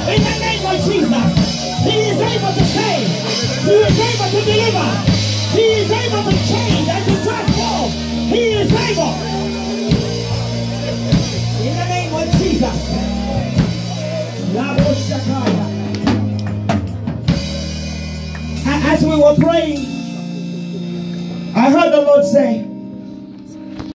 In the name of Jesus. He is able to save. He is able to deliver. He is able to change and to transform. He is able. In the name of Jesus. As we were praying, I heard the Lord say,